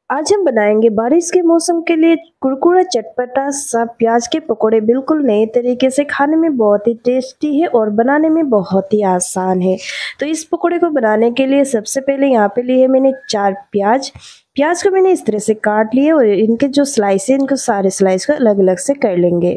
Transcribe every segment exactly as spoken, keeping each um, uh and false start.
आज हम बनाएंगे बारिश के मौसम के लिए कुरकुरा चटपटा सा प्याज के पकोड़े। बिल्कुल नए तरीके से, खाने में बहुत ही टेस्टी है और बनाने में बहुत ही आसान है। तो इस पकोड़े को बनाने के लिए सबसे पहले यहाँ पे लिए मैंने चार प्याज। प्याज को मैंने इस तरह से काट लिए और इनके जो स्लाइस है इनको सारे स्लाइस को अलग अलग से कर लेंगे।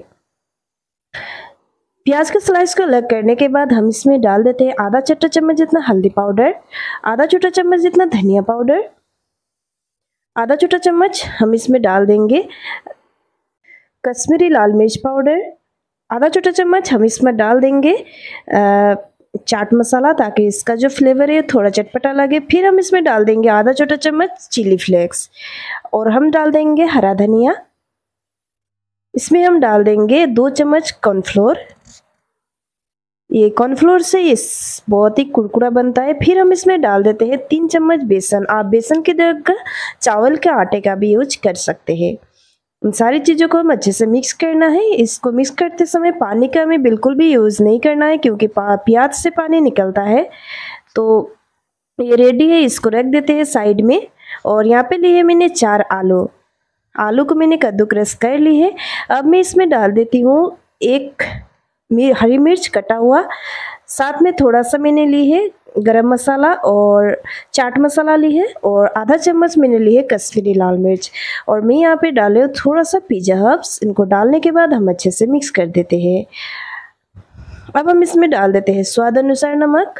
प्याज के स्लाइस को अलग करने के बाद हम इसमें डाल देते हैं आधा छोटा चम्मच जितना हल्दी पाउडर, आधा छोटा चम्मच जितना धनिया पाउडर, आधा छोटा चम्मच हम इसमें डाल देंगे कश्मीरी लाल मिर्च पाउडर, आधा छोटा चम्मच हम इसमें डाल देंगे आ, चाट मसाला, ताकि इसका जो फ्लेवर है थोड़ा चटपटा लगे। फिर हम इसमें डाल देंगे आधा छोटा चम्मच चिली फ्लेक्स और हम डाल देंगे हरा धनिया। इसमें हम डाल देंगे दो चम्मच कॉर्नफ्लोर। ये कॉर्नफ्लोर से इस बहुत ही कुरकुरा बनता है। फिर हम इसमें डाल देते हैं तीन चम्मच बेसन। आप बेसन की जगह चावल के आटे का भी यूज कर सकते हैं। इन सारी चीज़ों को हम अच्छे से मिक्स करना है। इसको मिक्स करते समय पानी का हमें बिल्कुल भी यूज़ नहीं करना है, क्योंकि प्याज से पानी निकलता है। तो ये रेडी है, इसको रख देते हैं साइड में। और यहाँ पे लिए मैंने चार आलू। आलू को मैंने कद्दूकस कर ली है। अब मैं इसमें डाल देती हूँ एक हरी मिर्च कटा हुआ, साथ में थोड़ा सा मैंने ली है गरम मसाला और चाट मसाला ली है, और आधा चम्मच मैंने ली है कश्मीरी लाल मिर्च, और मैं यहाँ पे डाले हूँ थोड़ा सा पिज़्ज़ा हर्ब्स। इनको डालने के बाद हम अच्छे से मिक्स कर देते हैं। अब हम इसमें डाल देते हैं स्वाद अनुसार नमक।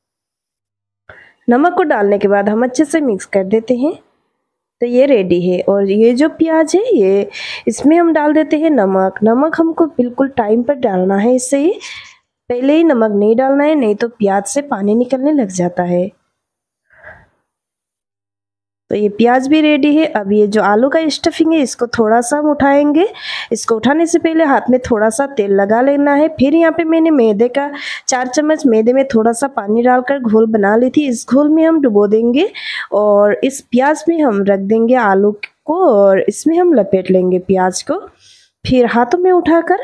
नमक को डालने के बाद हम अच्छे से मिक्स कर देते हैं। तो ये रेडी है। और ये जो प्याज है ये इसमें हम डाल देते हैं नमक। नमक हमको बिल्कुल टाइम पर डालना है, इससे ही पहले ही नमक नहीं डालना है, नहीं तो प्याज से पानी निकलने लग जाता है। तो ये प्याज भी रेडी है। अब ये जो आलू का स्टफिंग है इसको थोड़ा सा हम उठाएंगे। इसको उठाने से पहले हाथ में थोड़ा सा तेल लगा लेना है। फिर यहाँ पे मैंने मैदे का चार चम्मच मैदे में थोड़ा सा पानी डालकर घोल बना ली थी। इस घोल में हम डुबो देंगे और इस प्याज में हम रख देंगे आलू को, और इसमें हम लपेट लेंगे प्याज को। फिर हाथों में उठाकर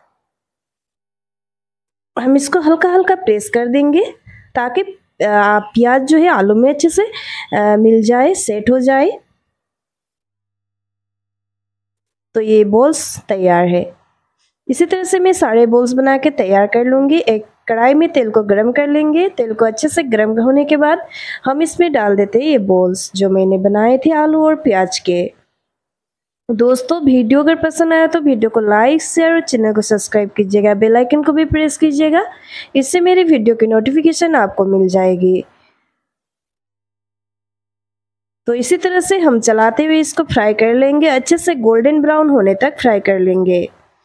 हम इसको हल्का हल्का प्रेस कर देंगे, ताकि प्याज जो है आलू में अच्छे से मिल जाए, सेट हो जाए। तो ये बॉल्स तैयार है। इसी तरह से मैं सारे बॉल्स बना के तैयार कर लूँगी। एक कढ़ाई में तेल को गरम कर लेंगे। तेल को अच्छे से गरम होने के बाद हम इसमें डाल देते हैं ये बॉल्स जो मैंने बनाए थे आलू और प्याज के। दोस्तों, वीडियो अगर पसंद आया तो वीडियो को लाइक शेयर और चैनल को सब्सक्राइब कीजिएगा। बेल आइकन को भी प्रेस कीजिएगा, इससे मेरी वीडियो की नोटिफिकेशन आपको मिल जाएगी। तो इसी तरह से हम चलाते हुए इसको फ्राई कर लेंगे, अच्छे से गोल्डन ब्राउन होने तक फ्राई कर लेंगे।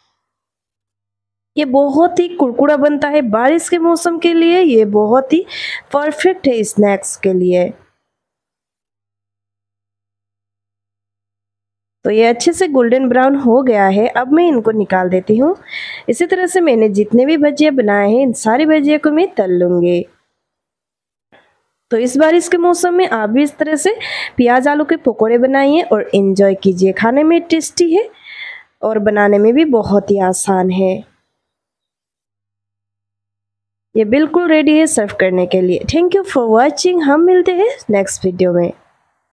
ये बहुत ही कुरकुरा बनता है बारिश के मौसम के लिए। ये बहुत ही परफेक्ट है स्नैक्स के लिए। तो ये अच्छे से गोल्डन ब्राउन हो गया है। अब मैं इनको निकाल देती हूँ। इसी तरह से मैंने जितने भी भजिया बनाए हैं इन सारी भजिया को मैं तल लूँगी। तो इस बारिश के मौसम में आप भी इस तरह से प्याज आलू के पकोड़े बनाइए और एंजॉय कीजिए। खाने में टेस्टी है और बनाने में भी बहुत ही आसान है। ये बिल्कुल रेडी है सर्व करने के लिए। Thank you for watching. हम मिलते हैं नेक्स्ट वीडियो में।